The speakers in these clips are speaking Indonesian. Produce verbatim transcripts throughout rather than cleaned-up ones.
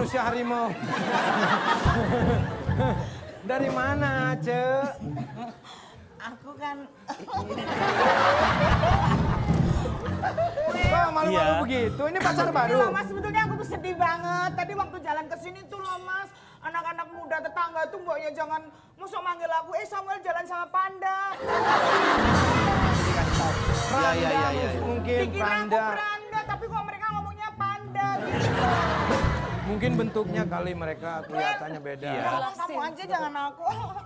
manusia harimau. Dari mana, Ce? Aku kan... Kok malu-malu Iya. begitu? Ini pacar Ini baru? loh, Mas, sebetulnya aku tuh sedih banget. Tadi waktu jalan ke sini tuh loh, Mas. Anak-anak muda tetangga tuh mbaknya jangan musuh manggil aku, eh Samuel jalan sama Panda. Pranda, Iya, iya, iya, iya. mungkin Dikira aku Pranda. Pranda, tapi kok mereka ngomongnya Panda gitu. Mungkin bentuknya kali mereka kelihatannya beda. Iya. Tolong kamu aja, jangan aku.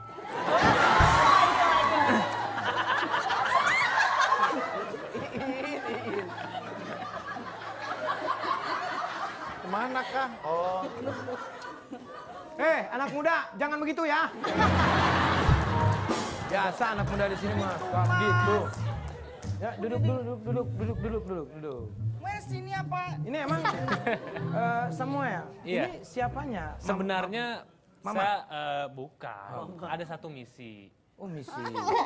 Kemana kah? Oh. Eh, anak muda, jangan begitu ya. Biasa anak muda di sini mah suka gitu. Ya, duduk dulu, duduk, duduk, duduk, duduk, duduk, duduk. Wes, ini apa? Ini emang eh, Samuel. Iya. Ini siapanya? Mam- Sebenarnya Mama? saya eh, bukan. Ada satu misi. Oh, misi.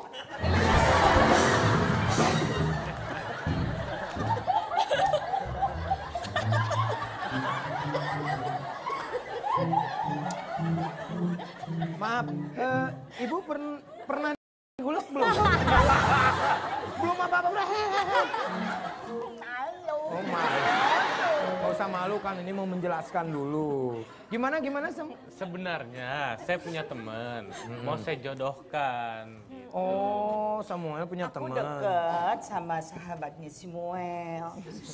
Maaf, eh, ibu per- pernah gulung belum? Belum apa-apa, udah. Malu. Oh, malu. Gak usah malu kan, ini mau menjelaskan dulu. Gimana, gimana? Sam? Sebenarnya saya punya teman, mau saya jodohkan. Oh, Samuel punya Aku teman. deket sama sahabatnya Samuel.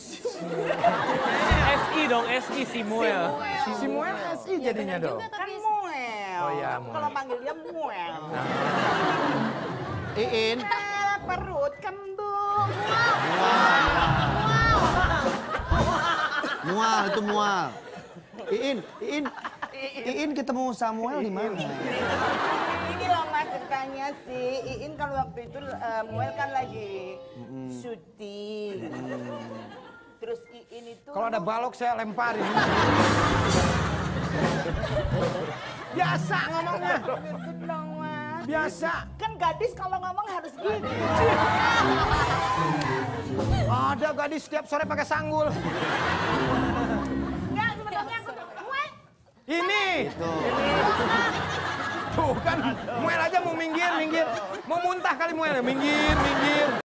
S I dong, S I Simuel. Si Muel S I jadinya dong. Kan Muel. Oh iya, Aku Muel. kalau panggil dia Muel. Iin. Eh, perut kembung. Mual, itu mual. Iin, Iin. Iin ketemu Samuel di mana? Ini loh Mas ceritanya sih. Iin kan waktu itu eh, Muel kan lagi syuting. Terus Iin itu... Kalau ada balok saya lemparin. Biasa ngomongnya. Gitu dong, Mas. Biasa. Kan gadis kalau ngomong harus gitu. Ada gadis setiap sore pakai sanggul. Enggak, sebenarnya aku tuh, Muel. Ini. Tuh kan, Muel aja mau minggir, minggir. Mau muntah kali Muel, minggir, minggir.